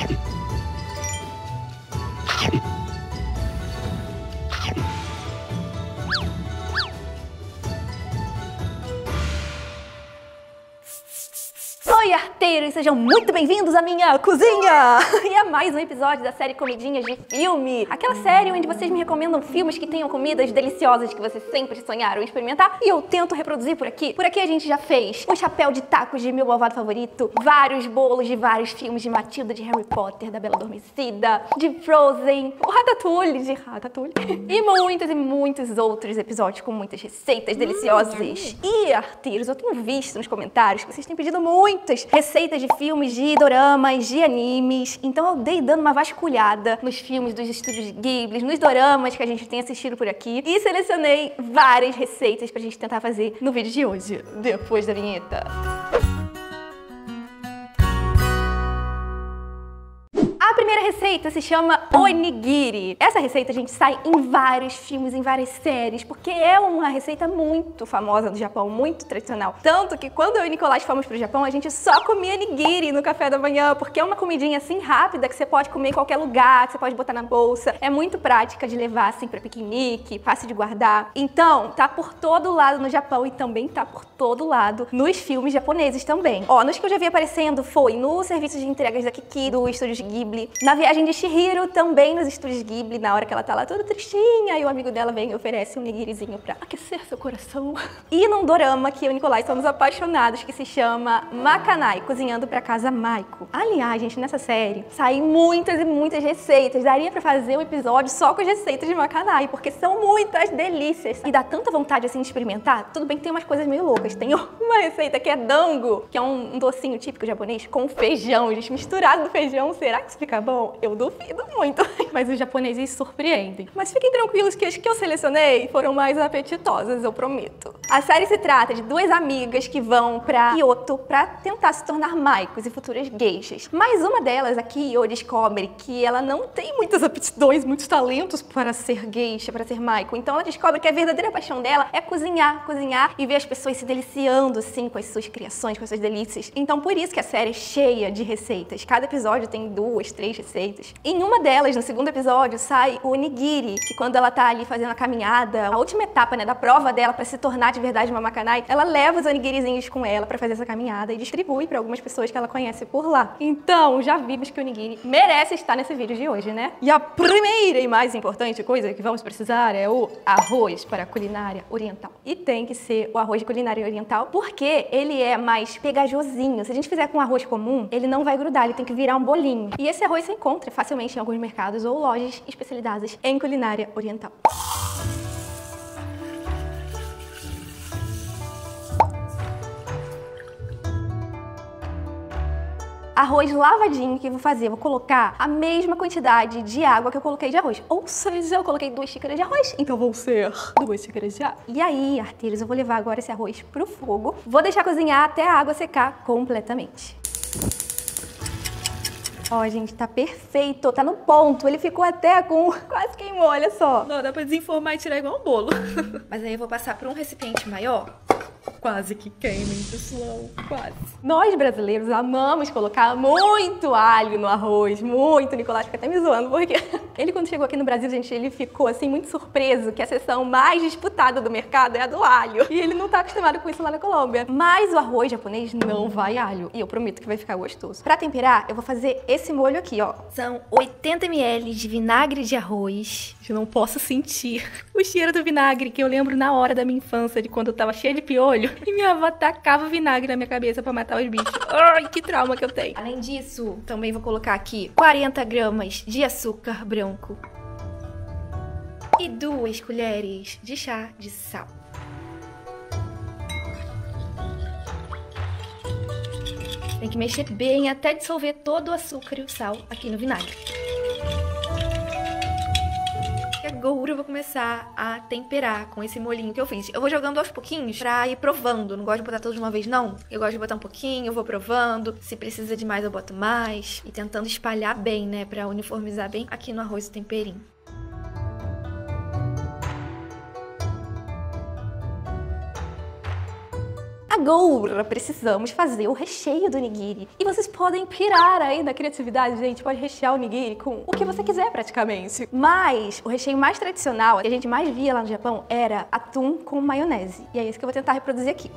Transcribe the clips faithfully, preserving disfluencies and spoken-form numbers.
Oi, arteiros! Sejam muito bem-vindos à minha cozinha! E a mais um episódio da série Comidinhas de Filme. Aquela série onde vocês me recomendam filmes que tenham comidas deliciosas que vocês sempre sonharam em experimentar e eu tento reproduzir por aqui. Por aqui a gente já fez o chapéu de tacos de Meu Malvado Favorito, vários bolos de vários filmes de Matilda, de Harry Potter, da Bela Adormecida, de Frozen, o Ratatouille, de Ratatouille, e muitos e muitos outros episódios com muitas receitas deliciosas. E, arteiros, eu tenho visto nos comentários que vocês têm pedido muitas receitas de filmes, de doramas, de animes. Então eu dei dando uma vasculhada nos filmes dos estúdios Ghibli, nos doramas que a gente tem assistido por aqui e selecionei várias receitas pra gente tentar fazer no vídeo de hoje, depois da vinheta. A primeira receita se chama onigiri. Essa receita a gente sai em vários filmes, em várias séries, porque é uma receita muito famosa do Japão, muito tradicional. Tanto que quando eu e Nicolás fomos pro Japão, a gente só comia onigiri no café da manhã, porque é uma comidinha assim rápida que você pode comer em qualquer lugar, que você pode botar na bolsa. É muito prática de levar assim pra piquenique, fácil de guardar. Então, tá por todo lado no Japão e também tá por todo lado nos filmes japoneses também. Ó, nos que eu já vi aparecendo foi no serviço de entregas da Kiki, do Estúdios Ghibli, na Viagem de Chihiro, também nos Estúdios Ghibli, na hora que ela tá lá toda tristinha, e o amigo dela vem e oferece um nigirizinho pra aquecer seu coração. E num dorama que eu e o Nicolás somos apaixonados, que se chama Makanai, Cozinhando pra Casa Maiko. Aliás, gente, nessa série saem muitas e muitas receitas. Daria pra fazer um episódio só com as receitas de Makanai, porque são muitas delícias. E dá tanta vontade assim de experimentar. Tudo bem que tem umas coisas meio loucas. Tem uma receita que é dango, que é um docinho típico japonês com feijão, gente, misturado no feijão. Será que isso fica bom? Eu duvido muito, mas os japoneses surpreendem. Mas fiquem tranquilos que as que eu selecionei foram mais apetitosas, eu prometo. A série se trata de duas amigas que vão pra Kyoto pra tentar se tornar maikos e futuras geishas. Mas uma delas, a Kyo, descobre que ela não tem muitas aptidões, muitos talentos para ser geisha, para ser maiko. Então ela descobre que a verdadeira paixão dela é cozinhar, cozinhar e ver as pessoas se deliciando assim com as suas criações, com as suas delícias. Então por isso que a série é cheia de receitas. Cada episódio tem duas, três receitas. Em uma delas, no segundo episódio, sai o onigiri, que quando ela tá ali fazendo a caminhada, a última etapa, né, da prova dela pra se tornar de verdade uma makanai, ela leva os onigirizinhos com ela pra fazer essa caminhada e distribui pra algumas pessoas que ela conhece por lá. Então, já vimos que o onigiri merece estar nesse vídeo de hoje, né? E a primeira e mais importante coisa que vamos precisar é o arroz para a culinária oriental. E tem que ser o arroz de culinária oriental, porque ele é mais pegajosinho. Se a gente fizer com arroz comum, ele não vai grudar, ele tem que virar um bolinho. E esse arroz você encontra facilmente em alguns mercados ou lojas especializadas em culinária oriental. Arroz lavadinho que eu vou fazer, eu vou colocar a mesma quantidade de água que eu coloquei de arroz. Ou seja, eu coloquei duas xícaras de arroz, então vão ser duas xícaras de água. E aí, arteiros, eu vou levar agora esse arroz pro fogo. Vou deixar cozinhar até a água secar completamente. Ó, gente, tá perfeito, tá no ponto. Ele ficou até com... quase queimou, olha só. Não, dá pra desenformar e tirar igual um bolo. Mas aí eu vou passar por um recipiente maior. Quase que queima, hein, pessoal? Quase. Nós brasileiros amamos colocar muito alho no arroz, muito. O Nicolás fica até me zoando, porque ele, quando chegou aqui no Brasil, gente, ele ficou assim muito surpreso que a seção mais disputada do mercado é a do alho. E ele não tá acostumado com isso lá na Colômbia. Mas o arroz japonês não vai alho. E eu prometo que vai ficar gostoso. Pra temperar, eu vou fazer esse molho aqui, ó. São oitenta mililitros de vinagre de arroz. Eu não posso sentir o cheiro do vinagre que eu lembro na hora da minha infância, de quando eu tava cheia de piolho e minha avó tacava vinagre na minha cabeça pra matar os bichos. Ai, que trauma que eu tenho. Além disso, também vou colocar aqui quarenta gramas de açúcar branco e duas colheres de chá de sal. Tem que mexer bem até dissolver todo o açúcar e o sal aqui no vinagre. E agora eu vou começar a temperar com esse molhinho que eu fiz. Eu vou jogando aos pouquinhos pra ir provando. Não gosto de botar tudo de uma vez, não. Eu gosto de botar um pouquinho, eu vou provando. Se precisa de mais, eu boto mais. E tentando espalhar bem, né? Pra uniformizar bem aqui no arroz o temperinho. Agora precisamos fazer o recheio do nigiri. E vocês podem pirar aí na criatividade, gente. Pode rechear o nigiri com o que você quiser, praticamente. Mas o recheio mais tradicional, que a gente mais via lá no Japão, era atum com maionese. E é isso que eu vou tentar reproduzir aqui.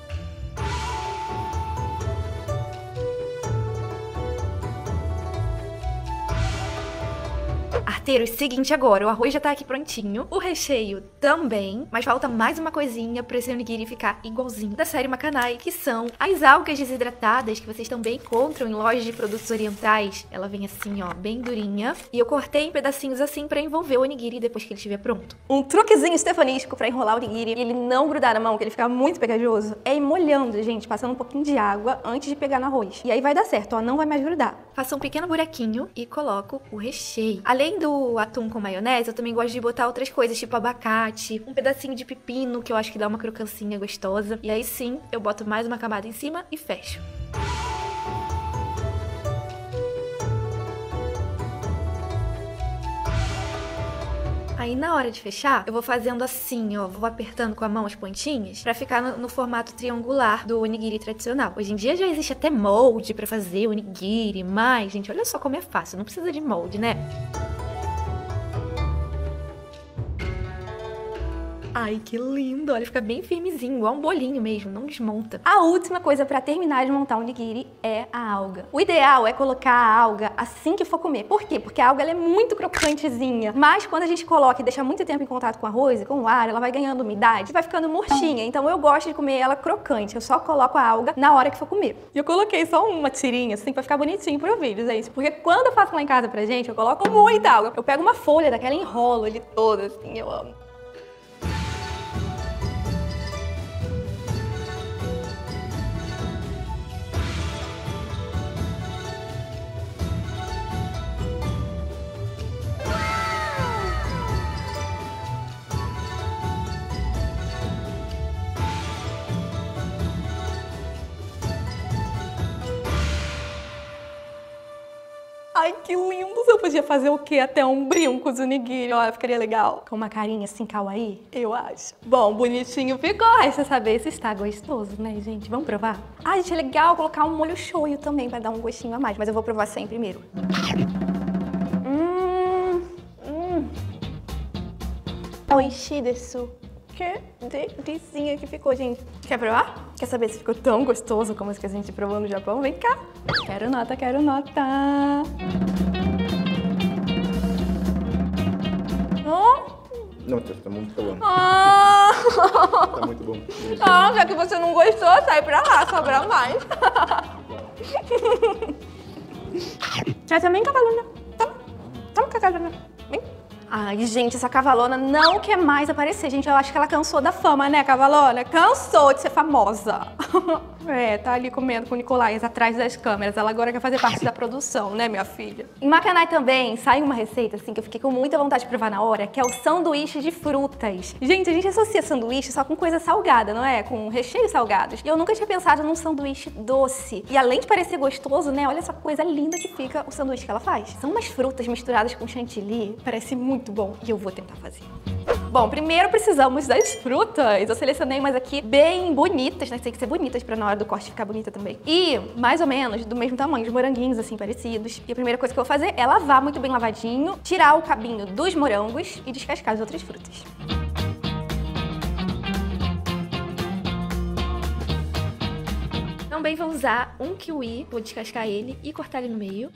Arteiros, seguinte agora, o arroz já tá aqui prontinho, o recheio também, mas falta mais uma coisinha pra esse onigiri ficar igualzinho da série Makanai, que são as algas desidratadas, que vocês também encontram em lojas de produtos orientais. Ela vem assim, ó, bem durinha, e eu cortei em pedacinhos assim pra envolver o onigiri depois que ele estiver pronto. Um truquezinho stefanístico pra enrolar o onigiri e ele não grudar na mão, que ele fica muito pegajoso, é ir molhando, gente, passando um pouquinho de água antes de pegar no arroz. E aí vai dar certo, ó, não vai mais grudar. Faça um pequeno buraquinho e coloco o recheio. Além do atum com maionese, eu também gosto de botar outras coisas, tipo abacate, um pedacinho de pepino, que eu acho que dá uma crocancinha gostosa. E aí sim, eu boto mais uma camada em cima e fecho. Aí na hora de fechar, eu vou fazendo assim, ó, vou apertando com a mão as pontinhas pra ficar no, no formato triangular do onigiri tradicional. Hoje em dia já existe até molde pra fazer onigiri, mas, gente, olha só como é fácil, não precisa de molde, né? Ai, que lindo! Olha, fica bem firmezinho, igual um bolinho mesmo, não desmonta. A última coisa pra terminar de montar o onigiri é a alga. O ideal é colocar a alga assim que for comer. Por quê? Porque a alga ela é muito crocantezinha, mas quando a gente coloca e deixa muito tempo em contato com o arroz e com o ar, ela vai ganhando umidade e vai ficando murchinha. Então eu gosto de comer ela crocante, eu só coloco a alga na hora que for comer. E eu coloquei só uma tirinha assim pra ficar bonitinho pro vídeo, gente. Porque quando eu faço lá em casa pra gente, eu coloco muita alga. Eu pego uma folha daquela e enrolo ele todo assim, eu amo. Ai, que lindo! Eu podia fazer o quê? Até um brinco de onigiri. Olha, ficaria legal. Com uma carinha assim, kawaii, eu acho. Bom, bonitinho ficou. Resta saber se está gostoso, né, gente? Vamos provar? Ah, gente, é legal colocar um molho shoyu também pra dar um gostinho a mais. Mas eu vou provar sem primeiro. Hum... Hum... Oishi desu. Que delicinha que ficou, gente. Quer provar? Quer saber se ficou tão gostoso como esse que a gente provou no Japão? Vem cá. Quero nota, quero nota. Oh. Não, tá muito bom. Ah. Tá muito bom. Ah, já que você não gostou, sai pra lá, sobra mais. Já também, cavalona. Toma, toma, cavalona. Vem. Ai, gente, essa cavalona não quer mais aparecer, gente. Eu acho que ela cansou da fama, né, cavalona? Cansou de ser famosa. É, tá ali comendo com o Nicolás atrás das câmeras. Ela agora quer fazer parte da produção, né, minha filha? Em Makanai também sai uma receita, assim, que eu fiquei com muita vontade de provar na hora, que é o sanduíche de frutas. Gente, a gente associa sanduíche só com coisa salgada, não é? Com recheios salgados. E eu nunca tinha pensado num sanduíche doce. E além de parecer gostoso, né, olha essa coisa linda que fica o sanduíche que ela faz. São umas frutas misturadas com chantilly. Parece muito bom. E eu vou tentar fazer. Bom, primeiro precisamos das frutas. Eu selecionei umas aqui bem bonitas, né? Tem que ser bonitas pra na hora do corte ficar bonita também. E mais ou menos do mesmo tamanho, os moranguinhos assim parecidos. E a primeira coisa que eu vou fazer é lavar muito bem lavadinho, tirar o cabinho dos morangos e descascar as outras frutas. Também vou usar um kiwi, vou descascar ele e cortar ele no meio.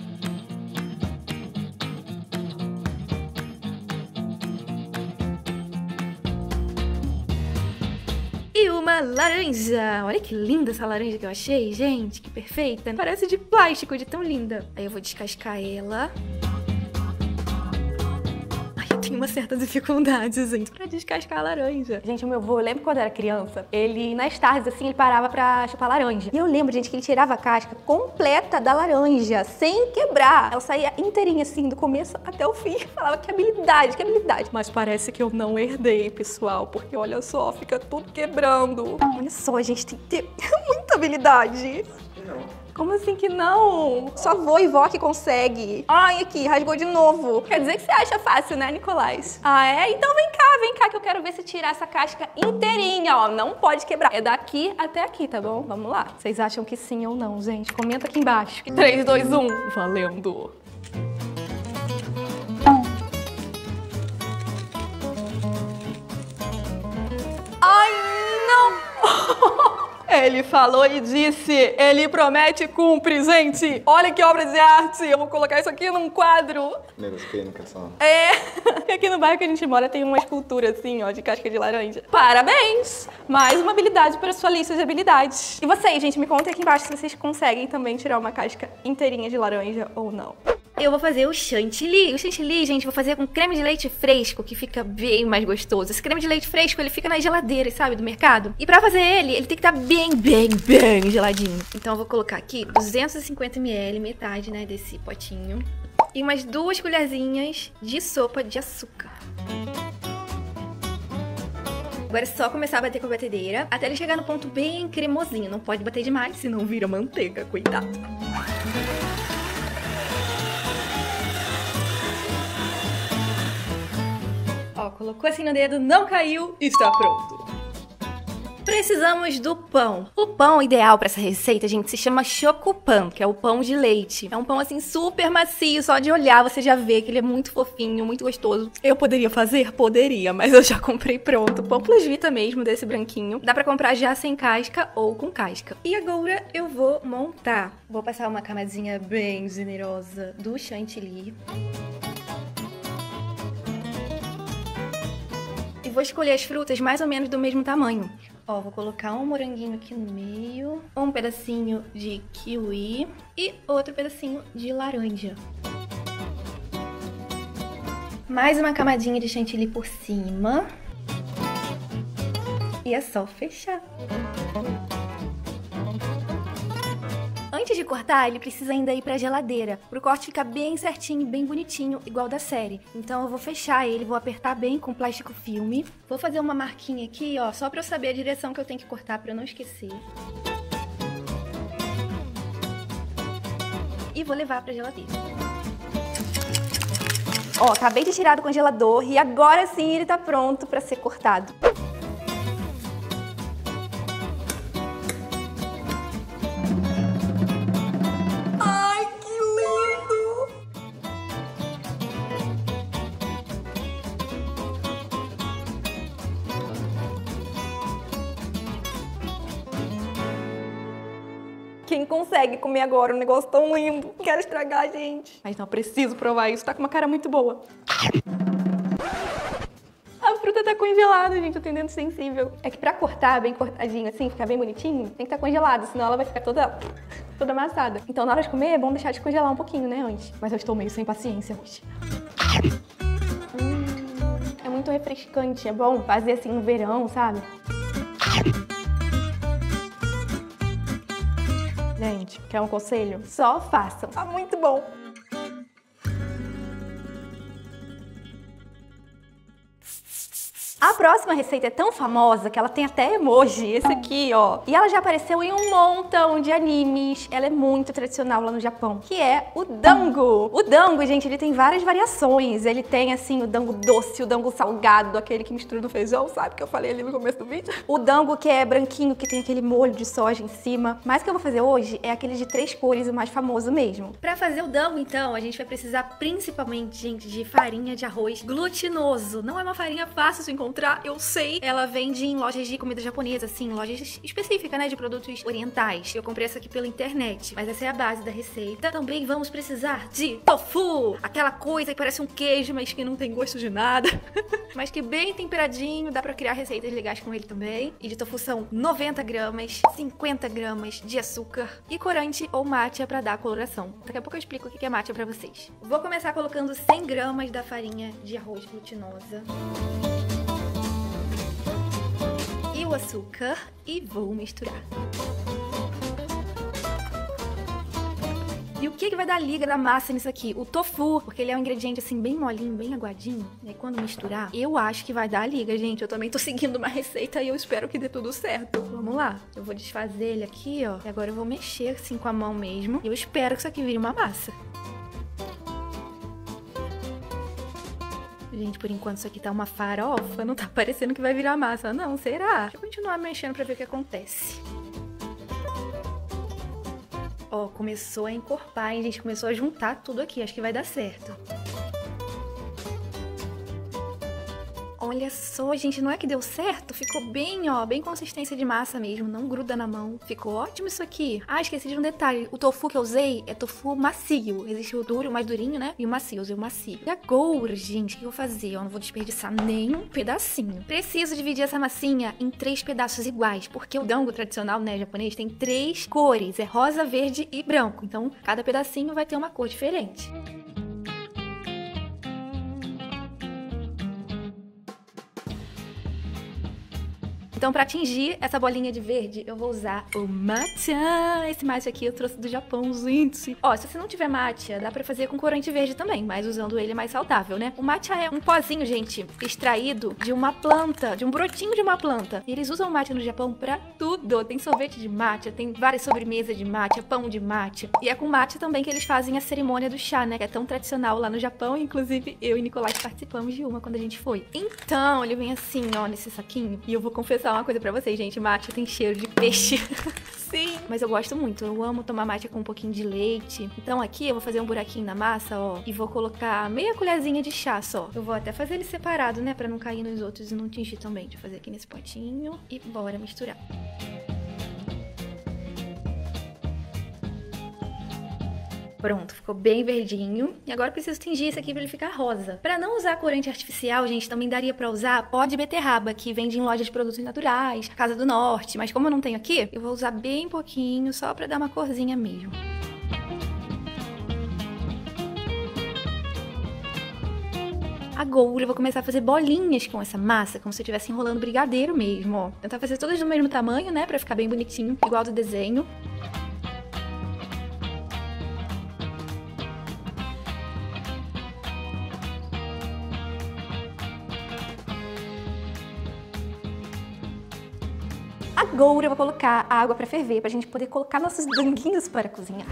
E uma laranja. Olha que linda essa laranja que eu achei, gente. Que perfeita. Parece de plástico, de tão linda. Aí eu vou descascar ela. Ai, eu tenho uma certa dificuldade, gente, pra descascar a laranja. Gente, o meu avô, eu lembro quando eu era criança, ele, nas tardes, assim, ele parava pra chupar laranja. E eu lembro, gente, que ele tirava a casca completa da laranja, sem quebrar. Ela saía inteirinha, assim, do começo até o fim. Falava que habilidade, que habilidade. Mas parece que eu não herdei, pessoal, porque olha só, fica tudo quebrando. Olha só, a gente tem que ter muita habilidade. Não. Como assim que não? Só vô e vó que consegue. Ai, aqui, rasgou de novo. Quer dizer que você acha fácil, né, Nicolás? Ah, é? Então vem cá, vem cá, que eu quero ver se tirar essa casca inteirinha, ó. Não pode quebrar. É daqui até aqui, tá bom? Vamos lá. Vocês acham que sim ou não, gente? Comenta aqui embaixo. três, dois, um. Valendo. Ai, não! Ele falou e disse, ele promete e cumpre, gente. Olha que obra de arte. Eu vou colocar isso aqui num quadro. Negócio pequeno, só. É, e aqui no bairro que a gente mora tem uma escultura assim, ó, de casca de laranja. Parabéns! Mais uma habilidade para a sua lista de habilidades. E vocês, gente, me contem aqui embaixo se vocês conseguem também tirar uma casca inteirinha de laranja ou não. Eu vou fazer o chantilly. O chantilly, gente, vou fazer com creme de leite fresco, que fica bem mais gostoso. Esse creme de leite fresco, ele fica nas geladeiras, sabe, do mercado. E pra fazer ele, ele tem que estar bem, bem, bem geladinho. Então eu vou colocar aqui duzentos e cinquenta mililitros, metade, né, desse potinho. E umas duas colherzinhas de sopa de açúcar. Agora é só começar a bater com a batedeira, até ele chegar no ponto bem cremosinho. Não pode bater demais, senão vira manteiga, cuidado. Ó, colocou assim no dedo, não caiu, está pronto. Precisamos do pão. O pão ideal para essa receita, gente, se chama chocopan, que é o pão de leite. É um pão assim super macio, só de olhar você já vê que ele é muito fofinho, muito gostoso. Eu poderia fazer? Poderia, mas eu já comprei pronto. Pão Plus Vita mesmo, desse branquinho. Dá pra comprar já sem casca ou com casca. E agora eu vou montar. Vou passar uma camadinha bem generosa do chantilly. E vou escolher as frutas mais ou menos do mesmo tamanho. Ó, vou colocar um moranguinho aqui no meio, um pedacinho de kiwi e outro pedacinho de laranja. Mais uma camadinha de chantilly por cima. E é só fechar. Antes de cortar, ele precisa ainda ir pra geladeira, pro corte ficar bem certinho, bem bonitinho, igual da série. Então eu vou fechar ele, vou apertar bem com plástico filme. Vou fazer uma marquinha aqui, ó, só pra eu saber a direção que eu tenho que cortar, pra eu não esquecer. E vou levar pra geladeira. Ó, acabei de tirar do congelador e agora sim ele tá pronto pra ser cortado. Quem consegue comer agora um negócio tão lindo? Quero estragar, gente. Mas não, preciso provar isso. Tá com uma cara muito boa. A fruta tá congelada, gente. Eu tenho dente sensível. É que pra cortar bem cortadinho assim, ficar bem bonitinho, tem que estar congelado, senão ela vai ficar toda, toda amassada. Então na hora de comer é bom deixar de congelar um pouquinho, né, antes. Mas eu estou meio sem paciência hoje. Hum, é muito refrescante. É bom fazer assim no verão, sabe? Gente, quer um conselho? Só façam. Tá muito bom. A próxima receita é tão famosa que ela tem até emoji, esse aqui, ó. E ela já apareceu em um montão de animes. Ela é muito tradicional lá no Japão, que é o dango. O dango, gente, ele tem várias variações. Ele tem, assim, o dango doce, o dango salgado, aquele que mistura no feijão, sabe? Que eu falei ali no começo do vídeo. O dango que é branquinho, que tem aquele molho de soja em cima. Mas o que eu vou fazer hoje é aquele de três cores, o mais famoso mesmo. Pra fazer o dango, então, a gente vai precisar principalmente, gente, de farinha de arroz glutinoso. Não é uma farinha fácil de encontrar. Eu sei, ela vende em lojas de comida japonesa, assim, lojas específicas, né, de produtos orientais. Eu comprei essa aqui pela internet, mas essa é a base da receita. Também vamos precisar de tofu, aquela coisa que parece um queijo, mas que não tem gosto de nada, mas que bem temperadinho, dá pra criar receitas legais com ele também. E de tofu são noventa gramas, cinquenta gramas de açúcar e corante ou matcha pra dar a coloração. Daqui a pouco eu explico o que é matcha pra vocês. Vou começar colocando cem gramas da farinha de arroz glutinosa e o açúcar e vou misturar. E o que que vai dar liga da massa nisso aqui? O tofu, porque ele é um ingrediente assim bem molinho, bem aguadinho. E aí quando misturar, eu acho que vai dar liga, gente. Eu também tô seguindo uma receita e eu espero que dê tudo certo. Vamos lá. Eu vou desfazer ele aqui, ó. E agora eu vou mexer assim com a mão mesmo. E eu espero que isso aqui vire uma massa. Gente, por enquanto isso aqui tá uma farofa. Não tá parecendo que vai virar massa, não. Será? Deixa eu continuar mexendo pra ver o que acontece. Ó, começou a encorpar, hein, gente? Começou a juntar tudo aqui. Acho que vai dar certo. Olha só, gente, não é que deu certo? Ficou bem, ó, bem consistência de massa mesmo, não gruda na mão. Ficou ótimo isso aqui. Ah, esqueci de um detalhe. O tofu que eu usei é tofu macio. Existe o duro, o mais durinho, né? E o macio, eu usei o macio. E agora, gente, o que eu vou fazer? Eu não vou desperdiçar nenhum pedacinho. Preciso dividir essa massinha em três pedaços iguais, porque o dango tradicional, né, japonês, tem três cores. É rosa, verde e branco. Então, cada pedacinho vai ter uma cor diferente. Então, pra atingir essa bolinha de verde, eu vou usar o matcha. Esse matcha aqui eu trouxe do Japão, gente. Ó, se você não tiver matcha, dá pra fazer com corante verde também, mas usando ele é mais saudável, né? O matcha é um pozinho, gente, extraído de uma planta, de um brotinho de uma planta. E eles usam o matcha no Japão pra tudo. Tem sorvete de matcha, tem várias sobremesas de matcha, pão de matcha. E é com matcha também que eles fazem a cerimônia do chá, né? Que é tão tradicional lá no Japão. Inclusive, eu e Nicolás participamos de uma quando a gente foi. Então, ele vem assim, ó, nesse saquinho. E eu vou confessar uma coisa pra vocês, gente. Matcha tem cheiro de peixe. Sim. Mas eu gosto muito. Eu amo tomar matcha com um pouquinho de leite. Então aqui eu vou fazer um buraquinho na massa, ó. E vou colocar meia colherzinha de chá só. Eu vou até fazer ele separado, né? Pra não cair nos outros e não tingir também. Deixa eu fazer aqui nesse potinho. E bora misturar. Pronto, ficou bem verdinho. E agora eu preciso tingir esse aqui pra ele ficar rosa. Pra não usar corante artificial, gente, também daria pra usar pó de beterraba, que vende em lojas de produtos naturais, Casa do Norte. Mas como eu não tenho aqui, eu vou usar bem pouquinho, só pra dar uma corzinha mesmo. Agora eu vou começar a fazer bolinhas com essa massa, como se eu estivesse enrolando brigadeiro mesmo, ó. Tentar fazer todas do mesmo tamanho, né, pra ficar bem bonitinho, igual do desenho. Agora eu vou colocar a água pra ferver, pra gente poder colocar nossos danguinhos para cozinhar.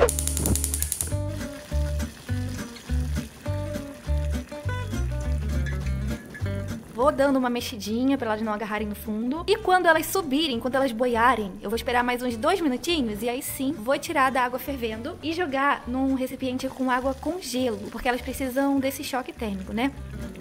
Vou dando uma mexidinha pra elas não agarrarem no fundo. E quando elas subirem, quando elas boiarem, eu vou esperar mais uns dois minutinhos e aí sim vou tirar da água fervendo e jogar num recipiente com água com gelo, porque elas precisam desse choque térmico, né?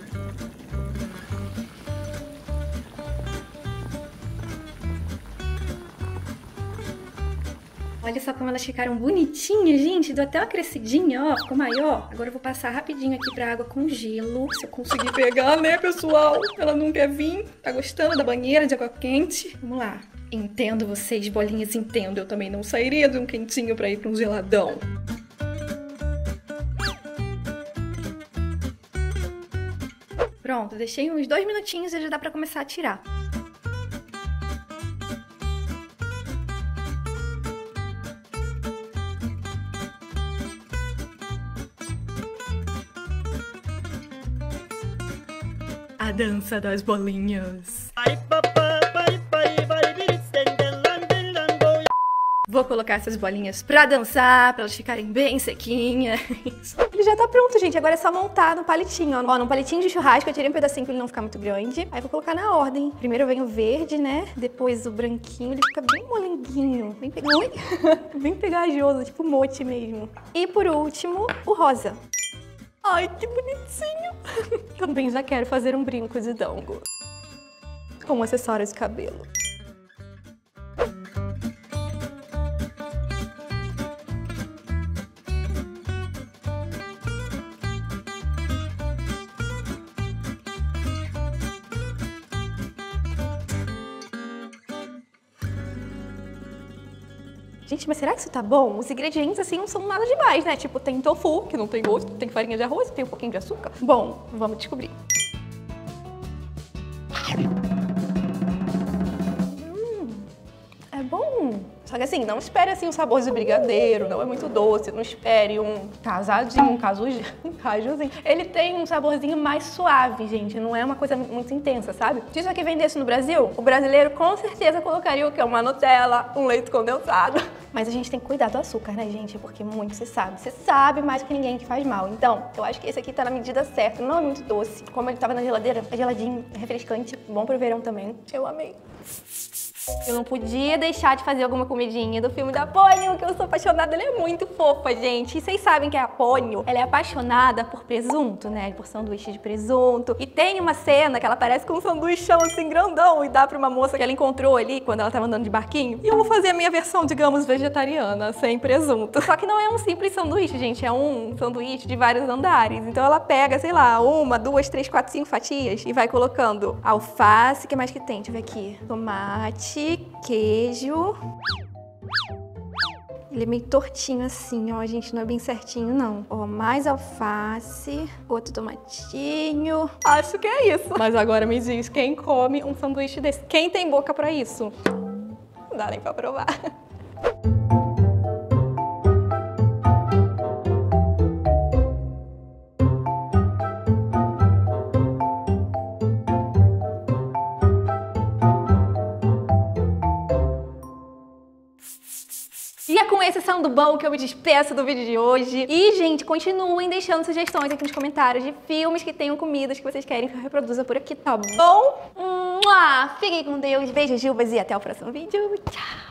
Olha só como elas ficaram bonitinhas, gente. Deu até uma crescidinha, ó. Ficou maior. Agora eu vou passar rapidinho aqui pra água com gelo. Se eu conseguir pegar, né, pessoal? Ela não quer vir. Tá gostando da banheira de água quente? Vamos lá. Entendo vocês, bolinhas, entendo. Eu também não sairia de um quentinho pra ir pra um geladão. Pronto, deixei uns dois minutinhos e já dá pra começar a tirar. A dança das bolinhas. Vou colocar essas bolinhas pra dançar, pra elas ficarem bem sequinhas. Ele já tá pronto, gente. Agora é só montar no palitinho, ó. Ó, num palitinho de churrasco, eu tirei um pedacinho pra ele não ficar muito grande. Aí vou colocar na ordem. Primeiro vem o verde, né? Depois o branquinho, ele fica bem molenguinho. Bem, pe... bem pegajoso, tipo mote mesmo. E por último, o rosa. Ai, que bonitinho! Também já quero fazer um brinco de dango. Com acessórios de cabelo. Gente, mas será que isso tá bom? Os ingredientes, assim, não são nada demais, né? Tipo, tem tofu, que não tem gosto, tem farinha de arroz, tem um pouquinho de açúcar. Bom, vamos descobrir. Hum, é bom. Só que assim, não espere assim um sabor de brigadeiro, não é muito doce, não espere um casadinho, um casuzinho, um cajuzinho. Ele tem um saborzinho mais suave, gente, não é uma coisa muito intensa, sabe? Se isso aqui vendesse no Brasil, o brasileiro com certeza colocaria o que? Uma Nutella, um leite condensado. Mas a gente tem que cuidar do açúcar, né, gente? Porque muito se sabe. Você sabe mais que ninguém que faz mal. Então, eu acho que esse aqui tá na medida certa. Não é muito doce. Como ele tava na geladeira, é geladinho, é refrescante. Bom pro verão também. Eu amei. Eu não podia deixar de fazer alguma comidinha do filme da Ponyo, que eu sou apaixonada. Ela é muito fofa, gente. E vocês sabem que a Ponyo, ela é apaixonada por presunto, né? Por sanduíche de presunto. E tem uma cena que ela aparece com um sanduíchão assim grandão e dá pra uma moça que ela encontrou ali quando ela tava andando de barquinho. E eu vou fazer a minha versão, digamos, vegetariana, sem presunto. Só que não é um simples sanduíche, gente. É um sanduíche de vários andares. Então ela pega, sei lá, uma, duas, três, quatro, cinco fatias e vai colocando alface, o que mais que tem? Deixa eu ver aqui. Tomate, queijo. Ele é meio tortinho assim, ó, gente, não é bem certinho, não. Ó, mais alface, outro tomatinho. Acho que é isso. Mas agora me diz, quem come um sanduíche desse? Quem tem boca pra isso? Não dá nem pra provar. E é com esse sandubão que eu me despeço do vídeo de hoje. E, gente, continuem deixando sugestões aqui nos comentários de filmes que tenham comidas que vocês querem que eu reproduza por aqui, tá bom? Mua! Fiquem com Deus, beijos, Gilbas, e até o próximo vídeo. Tchau!